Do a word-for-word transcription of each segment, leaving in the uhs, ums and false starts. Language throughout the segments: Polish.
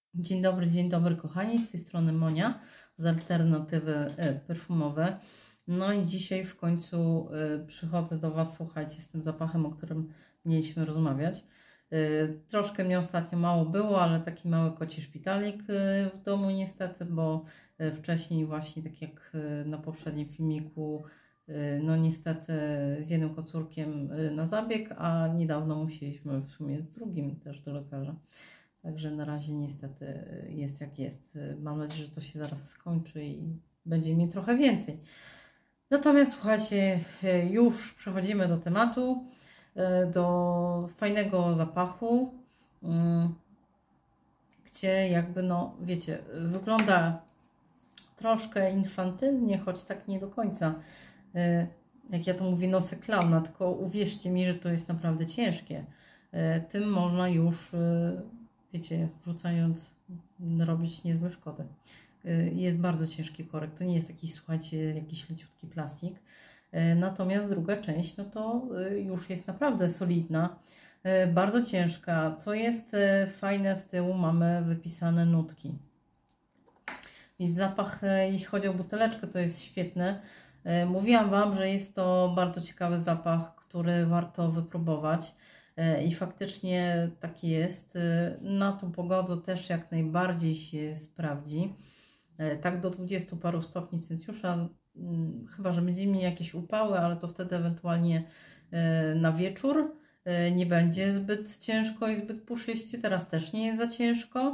Dzień dobry, dzień dobry kochani, z tej strony Monia z Alternatywy Perfumowe. No i dzisiaj w końcu przychodzę do Was, słuchajcie, z tym zapachem, o którym mieliśmy rozmawiać. Troszkę mnie ostatnio mało było, ale taki mały koci szpitalik w domu niestety, bo wcześniej właśnie, tak jak na poprzednim filmiku, no niestety z jednym kocurkiem na zabieg, a niedawno musieliśmy w sumie z drugim też do lekarza. Także na razie niestety jest jak jest. Mam nadzieję, że to się zaraz skończy i będzie mi trochę więcej. Natomiast słuchajcie, już przechodzimy do tematu, do fajnego zapachu, gdzie jakby no wiecie, wygląda troszkę infantylnie, choć tak nie do końca. Jak ja to mówię, nosy klauna, tylko uwierzcie mi, że to jest naprawdę ciężkie. Tym można już, wiecie, rzucając, robić niezłe szkody. Jest bardzo ciężki korek, to nie jest taki, słuchajcie, jakiś leciutki plastik. Natomiast druga część, no to już jest naprawdę solidna, bardzo ciężka. Co jest fajne, z tyłu mamy wypisane nutki. Więc zapach, jeśli chodzi o buteleczkę, to jest świetny. Mówiłam Wam, że jest to bardzo ciekawy zapach, który warto wypróbować. I faktycznie tak jest. Na tą pogodę też jak najbardziej się sprawdzi. Tak do dwudziestu paru stopni Celsjusza, chyba że będziemy mieli jakieś upały, ale to wtedy ewentualnie na wieczór nie będzie zbyt ciężko i zbyt puszyście. Teraz też nie jest za ciężko.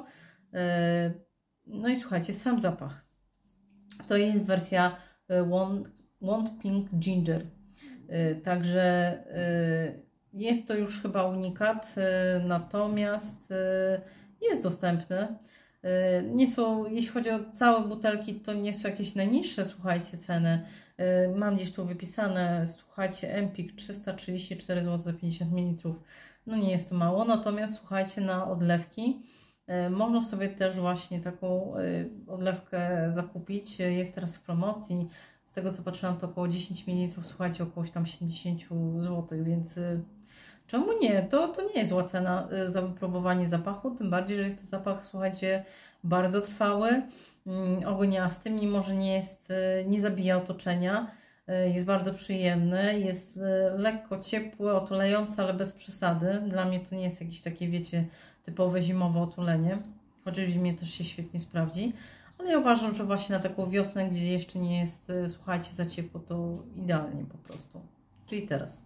No i słuchajcie, sam zapach. To jest wersja Want, Want Pink Ginger. Także jest to już chyba unikat, natomiast jest dostępny. Nie są, jeśli chodzi o całe butelki, to nie są jakieś najniższe, słuchajcie, ceny. Mam gdzieś tu wypisane, słuchajcie, Empik trzysta trzydzieści cztery złote za pięćdziesiąt mililitrów. No nie jest to mało, natomiast słuchajcie, na odlewki można sobie też właśnie taką odlewkę zakupić. Jest teraz w promocji. Z tego co patrzyłam, to około dziesięć mililitrów, słuchajcie, około tam siedemdziesiąt złotych, więc czemu nie? To, to nie jest zła cena za wypróbowanie zapachu, tym bardziej, że jest to zapach, słuchajcie, bardzo trwały, ogoniasty, mimo że nie jest, nie zabija otoczenia, jest bardzo przyjemny, jest lekko ciepły, otulający, ale bez przesady. Dla mnie to nie jest jakieś takie, wiecie, typowe zimowe otulenie, choć w zimie też się świetnie sprawdzi, ale ja uważam, że właśnie na taką wiosnę, gdzie jeszcze nie jest, słuchajcie, za ciepło, to idealnie po prostu. Czyli teraz.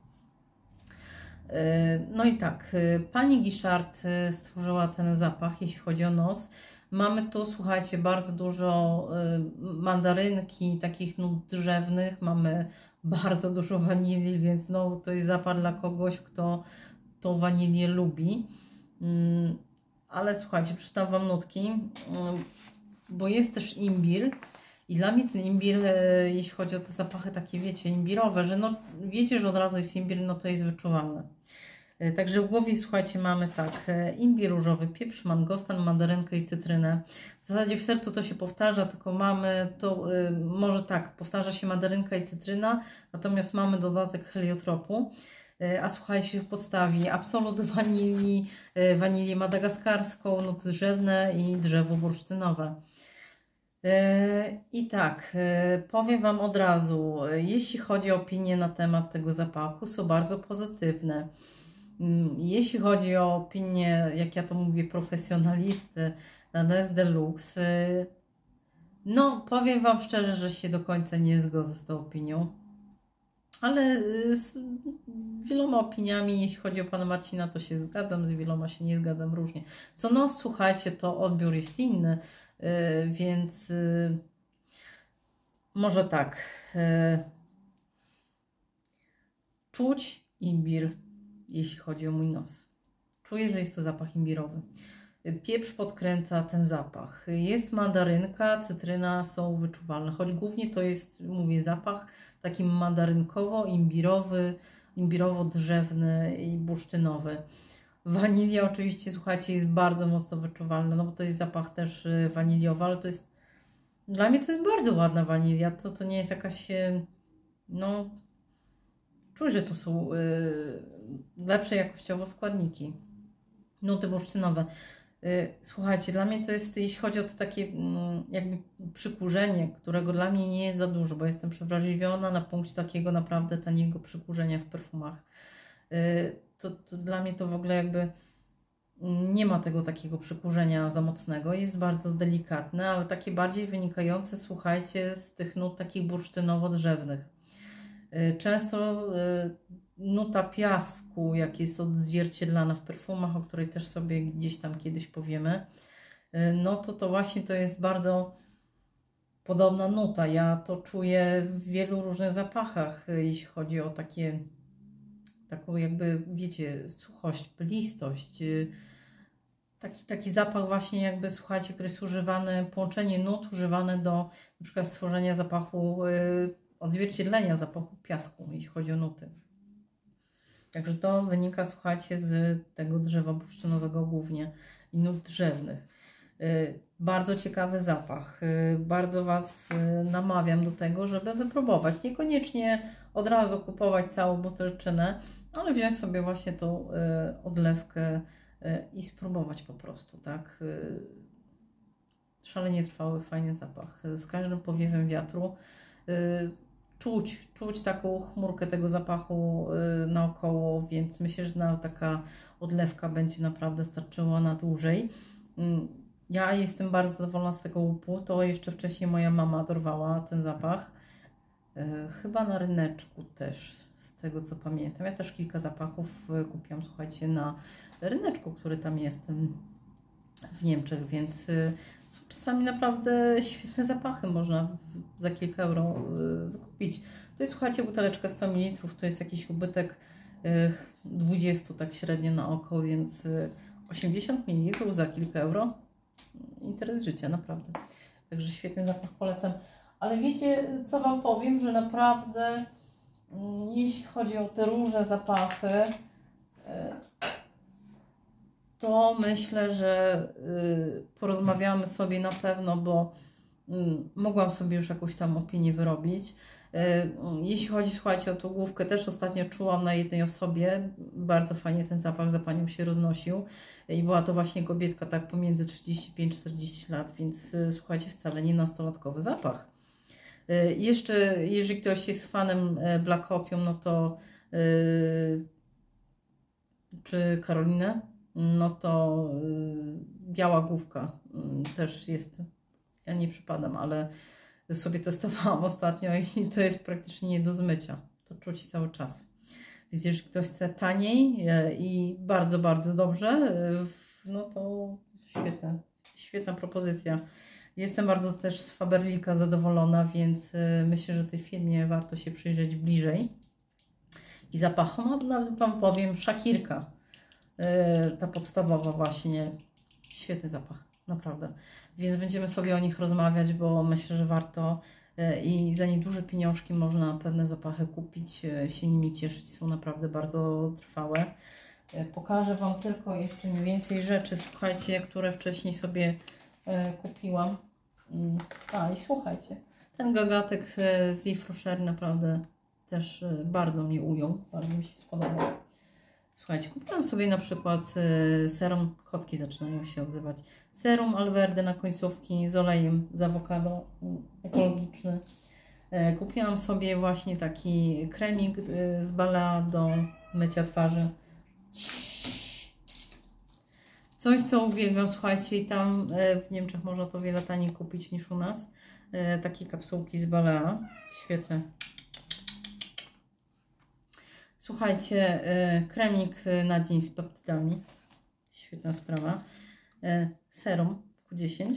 No i tak, pani Guichard stworzyła ten zapach, jeśli chodzi o nos. Mamy tu, słuchajcie, bardzo dużo mandarynki, takich nut drzewnych, mamy bardzo dużo wanilii, więc znowu to jest zapach dla kogoś, kto tą wanilię lubi. Ale słuchajcie, przeczytam Wam nutki, bo jest też imbir. I dla mnie ten imbir, jeśli chodzi o te zapachy takie, wiecie, imbirowe, że no wiecie, że od razu jest imbir, no to jest wyczuwalne. Także w głowie, słuchajcie, mamy tak, imbir różowy, pieprz, mangostan, mandarynkę i cytrynę. W zasadzie w sercu to się powtarza, tylko mamy to, może tak, powtarza się mandarynka i cytryna, natomiast mamy dodatek heliotropu. A słuchajcie, w podstawie absolut wanilii, wanilię madagaskarską, nuty drzewne i drzewo bursztynowe. I tak, powiem Wam od razu, jeśli chodzi o opinie na temat tego zapachu, są bardzo pozytywne. Jeśli chodzi o opinię, jak ja to mówię, profesjonalisty na Nest Deluxe, no powiem Wam szczerze, że się do końca nie zgodzę z tą opinią. Ale z wieloma opiniami, jeśli chodzi o pana Marcina, to się zgadzam, z wieloma się nie zgadzam różnie. Co no, słuchajcie, to odbiór jest inny, więc może tak. Czuć imbir, jeśli chodzi o mój nos. Czuję, że jest to zapach imbirowy. Pieprz podkręca ten zapach. Jest mandarynka, cytryna są wyczuwalne, choć głównie to jest, mówię, zapach taki mandarynkowo-imbirowy, imbirowo-drzewny i bursztynowy. Wanilia oczywiście, słuchajcie, jest bardzo mocno wyczuwalna, no bo to jest zapach też waniliowy, ale to jest, dla mnie to jest bardzo ładna wanilia, to, to nie jest jakaś, no, czuję, że tu są y, lepsze jakościowo składniki. Nuty bursztynowe. Słuchajcie, dla mnie to jest, jeśli chodzi o to takie jakby przykurzenie, którego dla mnie nie jest za dużo, bo jestem przewrażliwiona na punkcie takiego naprawdę taniego przykurzenia w perfumach. To, to dla mnie to w ogóle jakby nie ma tego takiego przykurzenia za mocnego. Jest bardzo delikatne, ale takie bardziej wynikające, słuchajcie, z tych nut takich bursztynowo-drzewnych. Często nuta piasku, jak jest odzwierciedlana w perfumach, o której też sobie gdzieś tam kiedyś powiemy, no to to właśnie to jest bardzo podobna nuta. Ja to czuję w wielu różnych zapachach, jeśli chodzi o takie, taką jakby, wiecie, suchość, plistość. Taki, taki zapach właśnie jakby, słuchajcie, który jest używany, połączenie nut używane do na przykład stworzenia zapachu, odzwierciedlenia zapachu piasku, jeśli chodzi o nuty. Także to wynika, słuchajcie, z tego drzewa bursztynowego głównie i nut drzewnych. Bardzo ciekawy zapach. Bardzo Was namawiam do tego, żeby wypróbować. Niekoniecznie od razu kupować całą butelczynę, ale wziąć sobie właśnie tą odlewkę i spróbować po prostu, tak? Szalenie trwały, fajny zapach. Z każdym powiewem wiatru czuć, czuć taką chmurkę tego zapachu naokoło, więc myślę, że na taka odlewka będzie naprawdę starczyła na dłużej. Ja jestem bardzo zadowolona z tego łupu. To jeszcze wcześniej moja mama dorwała ten zapach. Chyba na ryneczku też, z tego co pamiętam. Ja też kilka zapachów kupiłam, słuchajcie, na ryneczku, który tam jest w Niemczech, więc są czasami naprawdę świetne zapachy, można za kilka euro wykupić. To jest, słuchajcie, buteleczka sto mililitrów, to jest jakiś ubytek dwadzieścia tak średnio na oko, więc osiemdziesiąt mililitrów za kilka euro. Interes życia, naprawdę. Także świetny zapach, polecam. Ale wiecie, co Wam powiem, że naprawdę jeśli chodzi o te różne zapachy, to myślę, że porozmawiamy sobie na pewno, bo mogłam sobie już jakąś tam opinię wyrobić. Jeśli chodzi, słuchajcie, o tą główkę, też ostatnio czułam na jednej osobie, bardzo fajnie ten zapach za panią się roznosił i była to właśnie kobietka tak pomiędzy trzydzieści pięć czterdzieści lat, więc słuchajcie, wcale nie nastolatkowy zapach. Jeszcze, jeżeli ktoś jest fanem Black Opium, no to czy Karolinę, no to biała główka też jest, ja nie przypadam, ale sobie testowałam ostatnio i to jest praktycznie nie do zmycia. To czuć cały czas. Więc jeżeli ktoś chce taniej i bardzo, bardzo dobrze, no to świetna, świetna propozycja. Jestem bardzo też z Faberlica zadowolona, więc myślę, że tej firmie warto się przyjrzeć bliżej. I zapachom, nawet Wam powiem, Szakirka. Ta podstawowa właśnie. Świetny zapach, naprawdę. Więc będziemy sobie o nich rozmawiać, bo myślę, że warto i za nieduże pieniążki można pewne zapachy kupić, się nimi cieszyć. Są naprawdę bardzo trwałe. Pokażę Wam tylko jeszcze mniej więcej rzeczy, słuchajcie, które wcześniej sobie kupiłam. A i słuchajcie, ten gagatek z Yves Rocher naprawdę też bardzo mnie ujął, bardzo mi się spodobał. Słuchajcie, kupiłam sobie na przykład serum, kotki zaczynają się odzywać, serum Alverde na końcówki z olejem z awokado, ekologiczny. Kupiłam sobie właśnie taki kremik z Balea do mycia twarzy. Coś, co uwielbiam, słuchajcie, i tam w Niemczech można to wiele taniej kupić niż u nas. Takie kapsułki z Balea, świetne. Słuchajcie, kremik na dzień z peptydami. Świetna sprawa. Serum Q dziesięć.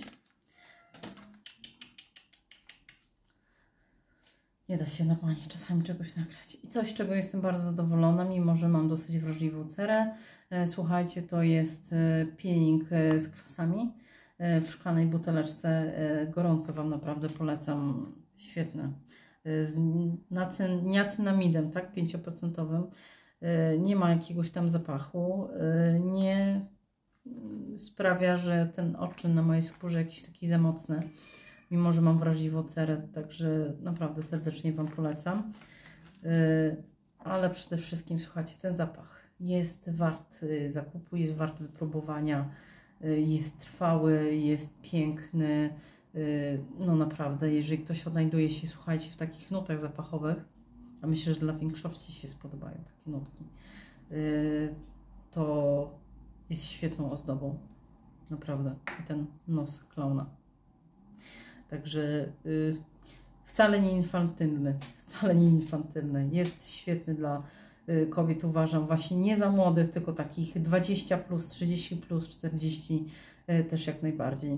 Nie da się normalnie czasami czegoś nagrać. I coś, z czego jestem bardzo zadowolona, mimo że mam dosyć wrażliwą cerę. Słuchajcie, to jest peeling z kwasami w szklanej buteleczce. Gorąco Wam naprawdę polecam. Świetne. Z niacinamidem, tak, pięć procent. Nie ma jakiegoś tam zapachu. Nie sprawia, że ten odczyn na mojej skórze jakiś taki za mocny, mimo że mam wrażliwą cerę, także naprawdę serdecznie Wam polecam. Ale przede wszystkim, słuchajcie, ten zapach jest wart zakupu, jest wart wypróbowania. jest trwały, jest piękny. No naprawdę, jeżeli ktoś odnajduje się, słuchajcie, w takich nutach zapachowych, a myślę, że dla większości się spodobają takie nutki, to jest świetną ozdobą. Naprawdę. I ten nos klauna. Także wcale nie infantylny. Wcale nie infantylny. Jest świetny dla kobiet, uważam, właśnie nie za młodych, tylko takich dwadzieścia plus, trzydzieści plus, czterdzieści też jak najbardziej.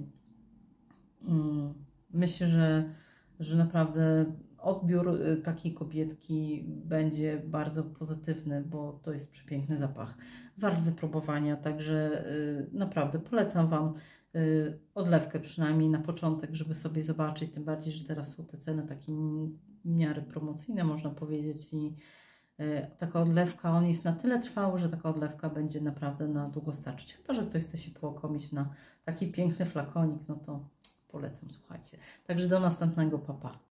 Myślę, że, że naprawdę odbiór takiej kobietki będzie bardzo pozytywny, bo to jest przepiękny zapach. Wart wypróbowania, także naprawdę polecam Wam odlewkę przynajmniej na początek, żeby sobie zobaczyć, tym bardziej, że teraz są te ceny takie w miarę promocyjne, można powiedzieć, i taka odlewka, on jest na tyle trwały, że taka odlewka będzie naprawdę na długo starczyć. Chyba że ktoś chce się połakomić na taki piękny flakonik, no to polecam, słuchajcie. Także do następnego, pa pa.